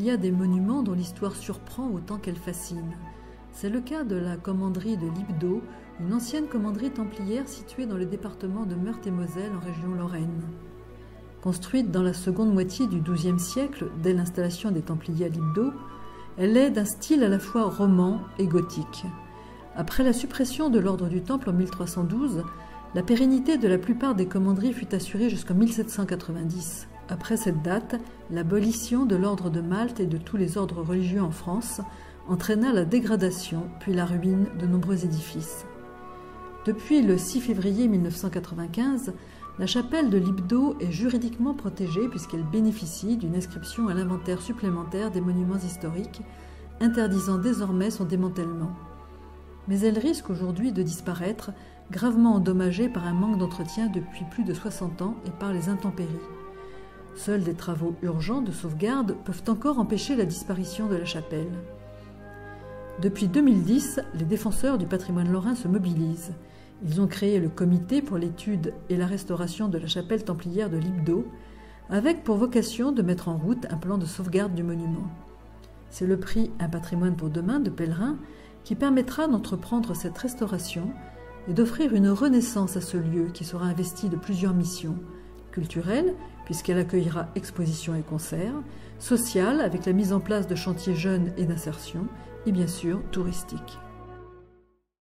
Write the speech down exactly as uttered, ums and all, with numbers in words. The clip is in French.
y a des monuments dont l'histoire surprend autant qu'elle fascine. C'est le cas de la commanderie de Libedo, une ancienne commanderie templière située dans le département de Meurthe-et-Moselle en région Lorraine. Construite dans la seconde moitié du douzième siècle, dès l'installation des Templiers à Libedo, elle est d'un style à la fois roman et gothique. Après la suppression de l'ordre du Temple en mille trois cent douze, la pérennité de la plupart des commanderies fut assurée jusqu'en mille sept cent quatre-vingt-dix. Après cette date, l'abolition de l'ordre de Malte et de tous les ordres religieux en France entraîna la dégradation puis la ruine de nombreux édifices. Depuis le six février mille neuf cent quatre-vingt-quinze, la chapelle de Libedo est juridiquement protégée puisqu'elle bénéficie d'une inscription à l'inventaire supplémentaire des monuments historiques, interdisant désormais son démantèlement. Mais elle risque aujourd'hui de disparaître, gravement endommagée par un manque d'entretien depuis plus de soixante ans et par les intempéries. Seuls des travaux urgents de sauvegarde peuvent encore empêcher la disparition de la chapelle. Depuis deux mille dix, les défenseurs du patrimoine lorrain se mobilisent. Ils ont créé le comité pour l'étude et la restauration de la chapelle templière de Libedo, avec pour vocation de mettre en route un plan de sauvegarde du monument. C'est le prix Un patrimoine pour demain de Pellerin qui permettra d'entreprendre cette restauration et d'offrir une renaissance à ce lieu qui sera investi de plusieurs missions culturelles, puisqu'elle accueillera expositions et concerts, sociales avec la mise en place de chantiers jeunes et d'insertion, et bien sûr touristique.